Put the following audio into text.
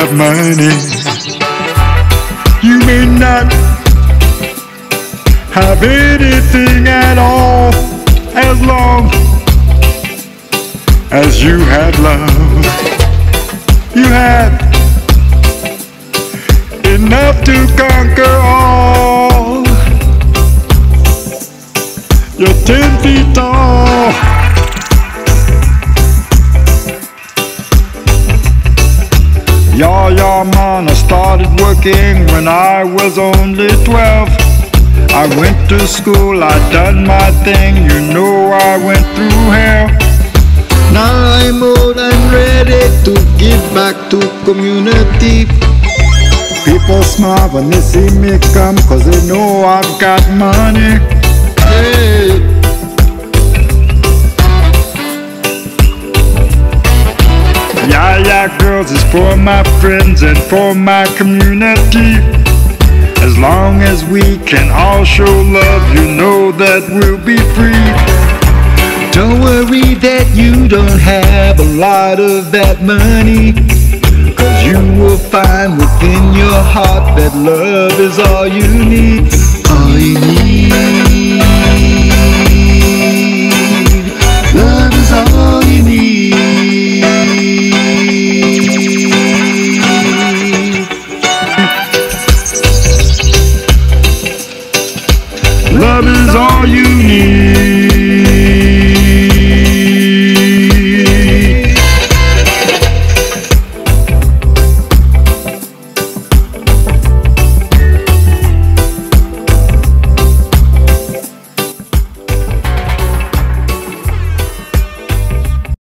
got money. You may not have anything at all, as long as you had love. You had enough to conquer all. You're 10 feet tall. Your mama started working when I was only 12. I went to school, I done my thing, you know I went through hell. Now I'm old and ready to give back to community. People smile when they see me come, 'cause they know I've got money. Hey. Yeah, girls, is for my friends and for my community. As long as we can all show love, you know that we'll be free. Don't worry that you don't have a lot of that money, 'cause you will find within your heart that love is all you need. All you need.